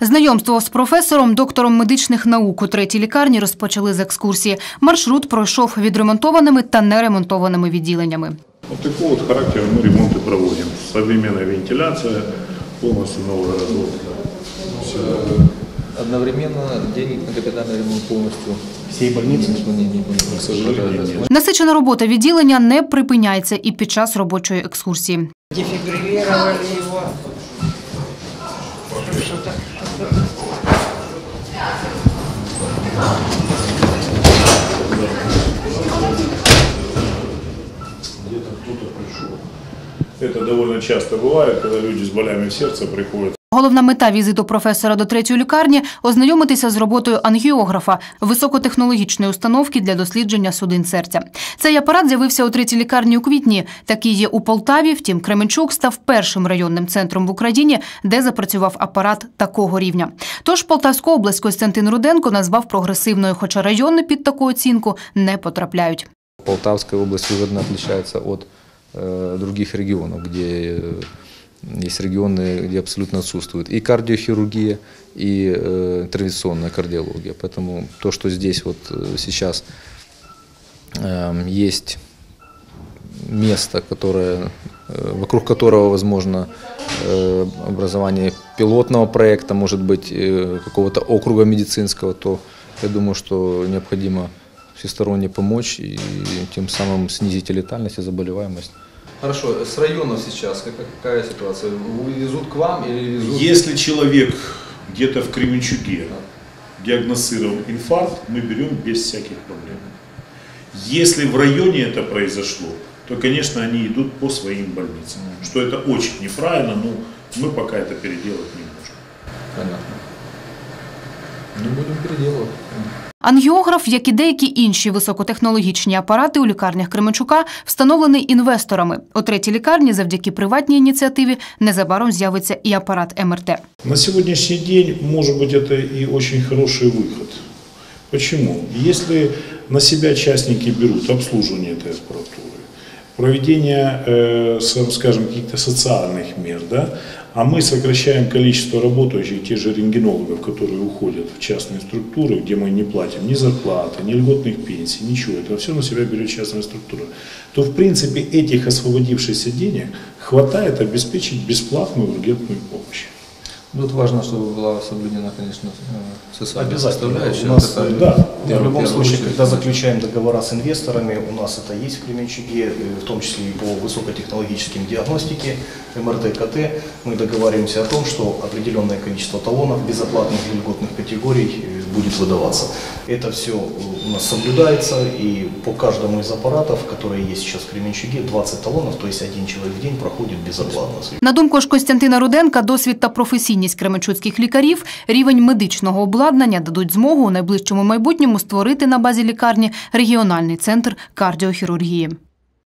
Знайомство з професором, доктором медичних наук у третій лікарні розпочали з екскурсії. Маршрут пройшов відремонтованими та неремонтованими відділеннями. Вот такого вот характера мы ремонты проводим. Современная вентиляция, полностью новая разработка. Одновременно денег на капитальный ремонт полностью всей больницы к сожалению. Насичена робота відділення не припиняється і під час робочої екскурсії. Дефибриллировали его. Где-то кто-то пришел. Это довольно часто бывает, когда люди с болями в сердце приходят. Головна мета візиту професора до третьої лікарні – ознайомитися з роботою ангіографа – високотехнологічної установки для дослідження судин серця. Цей апарат з'явився у третій лікарні у квітні. Такий є у Полтаві, втім Кременчук став першим районним центром в Україні, де запрацював апарат такого рівня. Тож Полтавську область Костянтин Руденко назвав прогресивною, хоча райони під таку оцінку не потрапляють. Полтавская область выгодно отличается от других регионов, где есть регионы, где абсолютно отсутствует и кардиохирургия, и интервенционная кардиология. Поэтому то, что здесь вот сейчас есть место, вокруг которого возможно образование пилотного проекта, может быть, какого-то округа медицинского, то я думаю, что необходимо всесторонне помочь и тем самым снизить летальность и заболеваемость. Хорошо, с районов сейчас какая ситуация? Везут к вам или везут? Если человек где-то в Кременчуге диагностировал инфаркт, мы берем без всяких проблем. Если в районе это произошло, то, конечно, они идут по своим больницам. Что это очень неправильно, но мы пока это переделать не можем. Понятно. Ну, будем переделывать. Ангіограф, як і деякі інші високотехнологічні апарати у лікарнях Кременчука, встановлений інвесторами. У третій лікарні завдяки приватній ініціативі незабаром з'явиться і апарат МРТ. На сегодняшний день, может быть, это и очень хороший выход. Почему? Если на себя частники берут обслуживание этой аппаратуры, проведение, скажем, каких-то социальных мер, да, а мы сокращаем количество работающих, тех же рентгенологов, которые уходят в частные структуры, где мы не платим ни зарплаты, ни льготных пенсий, ничего, это все на себя берет частная структура, то в принципе этих освободившихся денег хватает обеспечить бесплатную ургентную помощь. Тут важно, чтобы была соблюдена, конечно, социальная составляющая. У нас, да, в любом случае, когда заключаем договора с инвесторами, у нас это есть в Кременчуге, в том числе и по высокотехнологическим диагностике, МРТ, КТ, мы договариваемся о том, что определенное количество талонов безоплатных и льготных категорий будет выдаваться. Это все у нас соблюдается, и по каждому из аппаратов, которые есть сейчас в Кременчуге, 20 талонов, то есть один человек в день проходит безоплатно. На думку ж Костянтина Руденка, досвід та професійність кременчуцьких лікарів, рівень медичного обладнання дадуть змогу у найближчому майбутньому створити на базі лікарні регіональний центр кардіохірургії.